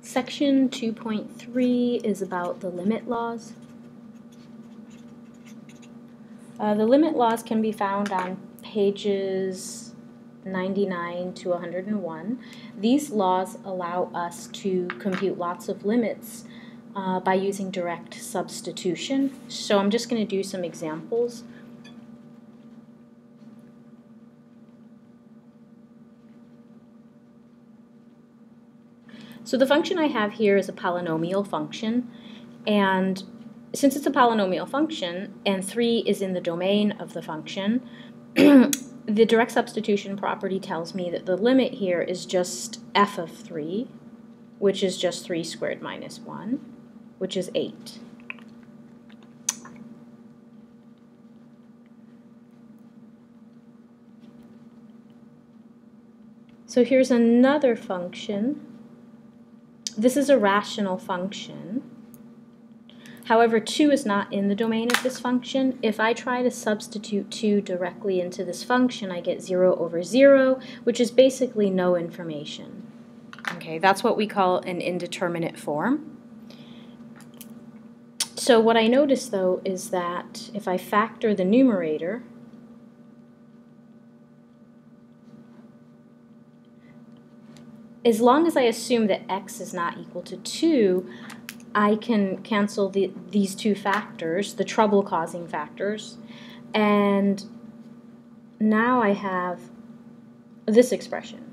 Section 2.3 is about the limit laws. The limit laws can be found on pages 99 to 101. These laws allow us to compute lots of limits by using direct substitution. So I'm just going to do some examples. So the function I have here is a polynomial function, and since it's a polynomial function and 3 is in the domain of the function, the direct substitution property tells me that the limit here is just f of 3, which is just 3 squared minus 1, which is 8. So here's another function. This is a rational function. However, 2 is not in the domain of this function. If I try to substitute 2 directly into this function, I get 0 over 0, which is basically no information. Okay, that's what we call an indeterminate form. So what I notice, though, is that if I factor the numerator, as long as I assume that x is not equal to 2, I can cancel these two factors, the trouble-causing factors, and now I have this expression.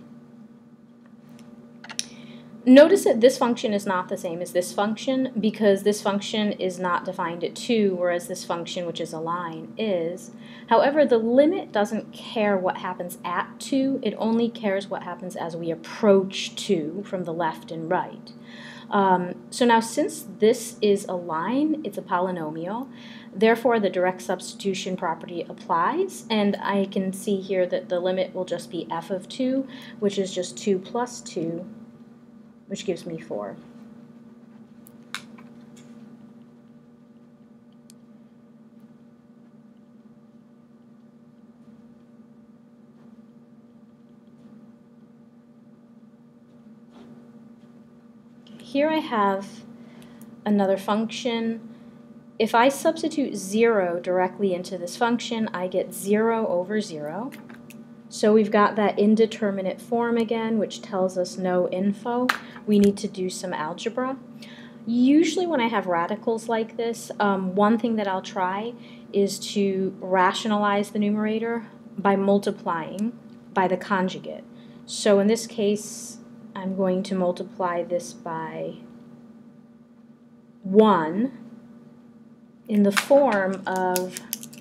Notice that this function is not the same as this function because this function is not defined at 2, whereas this function, which is a line, is. However, the limit doesn't care what happens at 2, it only cares what happens as we approach 2 from the left and right. So now since this is a line, it's a polynomial, therefore the direct substitution property applies, and I can see here that the limit will just be f of 2, which is just 2 plus 2, which gives me 4. Here I have another function. If I substitute 0 directly into this function, I get 0 over 0. So we've got that indeterminate form again, which tells us no info. We need to do some algebra. Usually when I have radicals like this, one thing that I'll try is to rationalize the numerator by multiplying by the conjugate. So in this case, I'm going to multiply this by 1 in the form of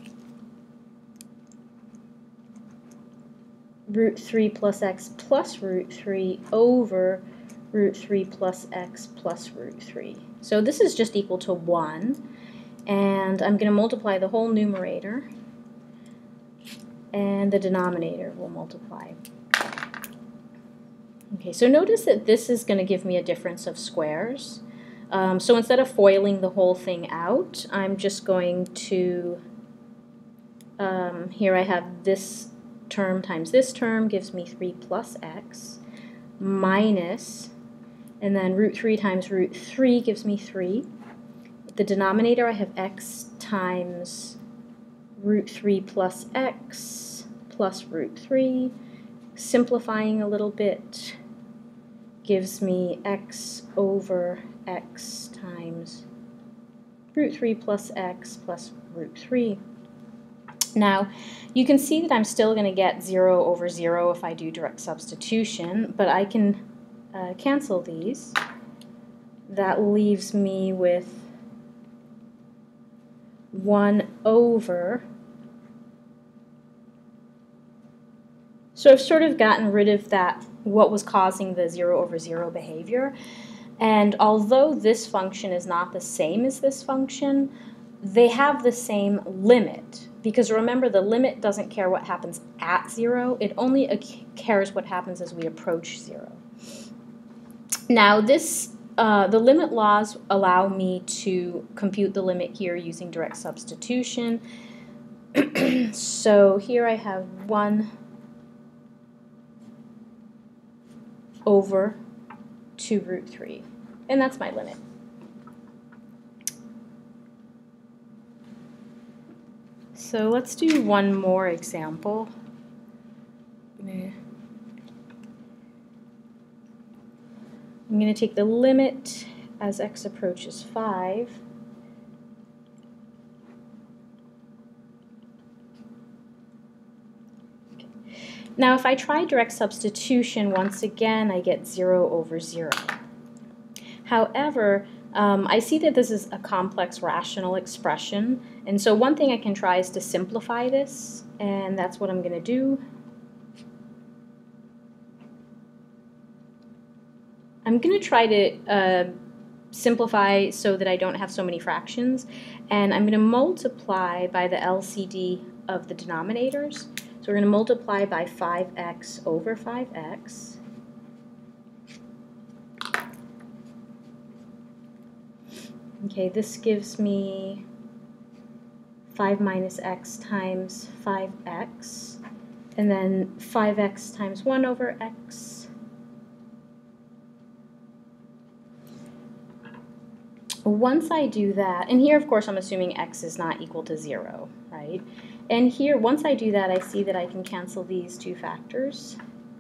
root 3 plus x plus root 3 over root 3 plus x plus root 3. So this is just equal to 1, and I'm going to multiply the whole numerator, and the denominator will multiply. Okay, so notice that this is going to give me a difference of squares. So instead of foiling the whole thing out, I'm just going to, here I have this term times this term gives me 3 plus x minus, and then root 3 times root 3 gives me 3. The denominator I have x times root 3 plus x plus root 3. Simplifying a little bit gives me x over x times root 3 plus x plus root 3. Now, you can see that I'm still going to get 0 over 0 if I do direct substitution, but I can cancel these. That leaves me with 1 over. So I've sort of gotten rid of that, what was causing the 0 over 0 behavior. And although this function is not the same as this function, they have the same limit. Because remember, the limit doesn't care what happens at 0, it only cares what happens as we approach 0. Now this, the limit laws allow me to compute the limit here using direct substitution. So here I have 1 over 2 root 3. And that's my limit. So let's do one more example. I'm going to take the limit as x approaches 5. Okay. Now if I try direct substitution, once again I get 0 over 0. However, I see that this is a complex rational expression, and so one thing I can try is to simplify this, and that's what I'm going to do. I'm going to try to simplify so that I don't have so many fractions, and I'm going to multiply by the LCD of the denominators. So we're going to multiply by 5x over 5x. Okay, this gives me 5 minus x times 5x, and then 5x times 1 over x. Once I do that, and here of course I'm assuming x is not equal to 0, right? And here, once I do that, I see that I can cancel these two factors.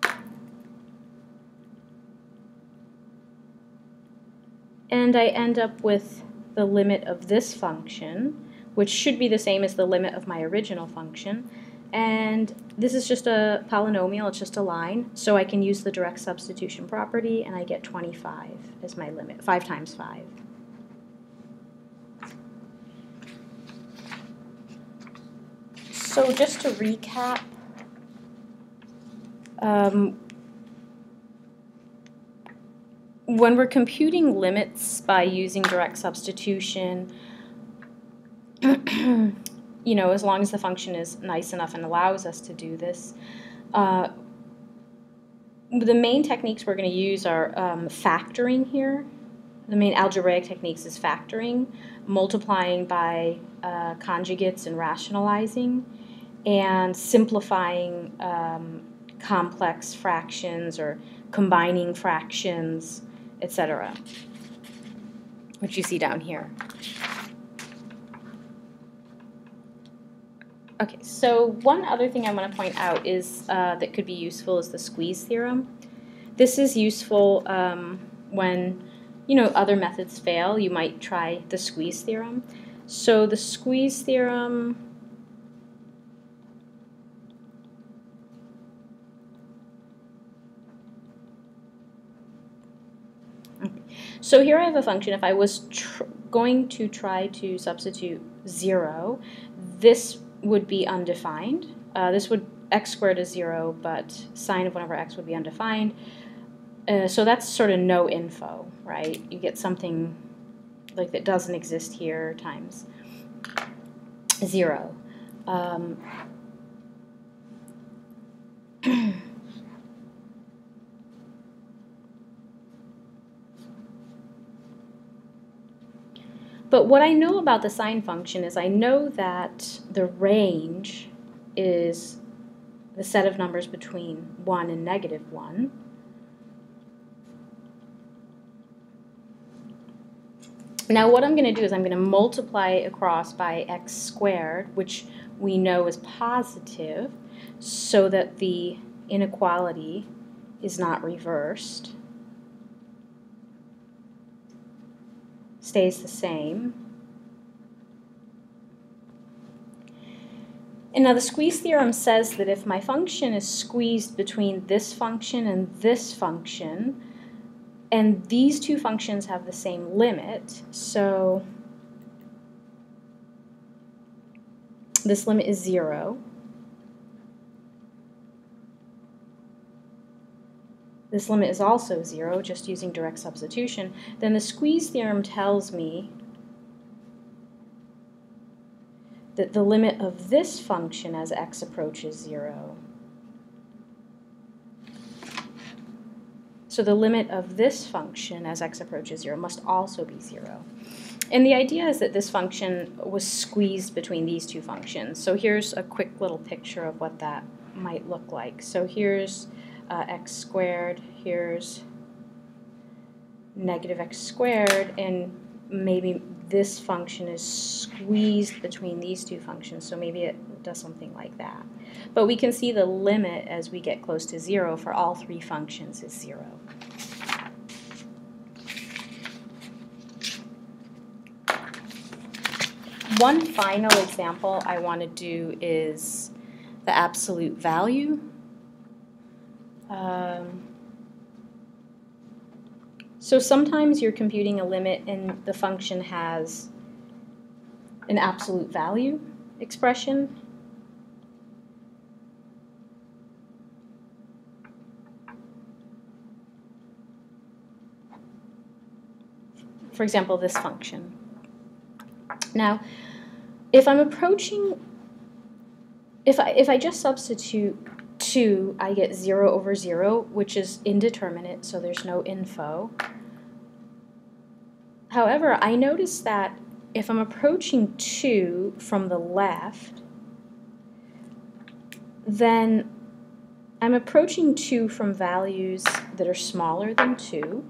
And I end up with the limit of this function, which should be the same as the limit of my original function. And this is just a polynomial, it's just a line, so I can use the direct substitution property, and I get 25 as my limit, 5 times 5. So just to recap, when we're computing limits by using direct substitution, you know, as long as the function is nice enough and allows us to do this, the main techniques we're going to use are factoring here. The main algebraic techniques is factoring, multiplying by conjugates and rationalizing, and simplifying complex fractions or combining fractions, etc., which you see down here. Okay, so one other thing I want to point out is that could be useful is the squeeze theorem. This is useful when, you know, other methods fail. You might try the squeeze theorem. So the squeeze theorem So here I have a function. If I was going to try to substitute 0, this would be undefined. This would, x squared is 0, but sine of 1 over x would be undefined. So that's sort of no info, right? You get something like that doesn't exist here times 0. But what I know about the sine function is I know that the range is the set of numbers between 1 and -1. Now what I'm going to do is I'm going to multiply across by x squared, which we know is positive, so that the inequality is not reversed. Stays the same. And now the squeeze theorem says that if my function is squeezed between this function and this function, and these two functions have the same limit, so this limit is 0. This limit is also 0, just using direct substitution. Then the squeeze theorem tells me that the limit of this function as x approaches 0. So the limit of this function as x approaches 0 must also be 0. And the idea is that this function was squeezed between these two functions. So here's a quick little picture of what that might look like. So here's x squared, here's negative x squared, and maybe this function is squeezed between these two functions, so maybe it does something like that. But we can see the limit as we get close to 0 for all three functions is 0. One final example I want to do is the absolute value. So sometimes you're computing a limit and the function has an absolute value expression. For example, this function. Now, if I'm approaching, if I just substitute 2, I get 0 over 0, which is indeterminate, so there's no info. However, I notice that if I'm approaching 2 from the left, then I'm approaching 2 from values that are smaller than 2,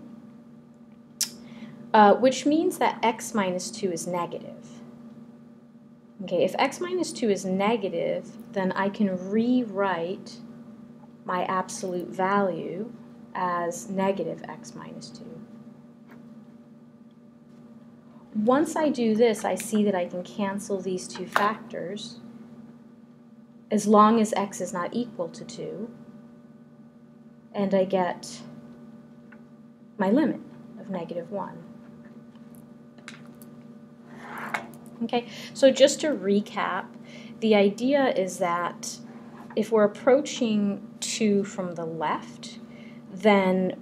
which means that x minus 2 is negative. Okay, if x minus 2 is negative, then I can rewrite my absolute value as negative x minus 2. Once I do this, I see that I can cancel these two factors as long as x is not equal to 2, and I get my limit of negative 1. Okay, so just to recap, the idea is that if we're approaching 2 from the left, then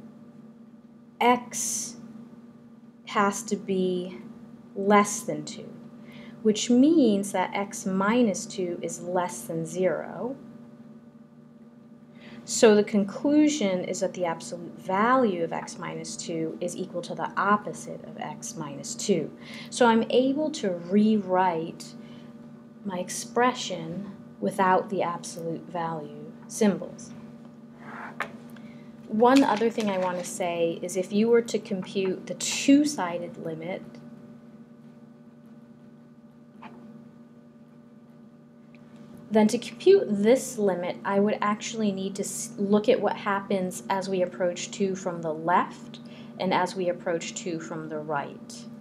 x has to be less than 2, which means that x minus 2 is less than 0. So the conclusion is that the absolute value of x minus 2 is equal to the opposite of x minus 2. So I'm able to rewrite my expression without the absolute value symbols. One other thing I want to say is if you were to compute the two-sided limit, then to compute this limit, I would actually need to look at what happens as we approach 2 from the left and as we approach 2 from the right.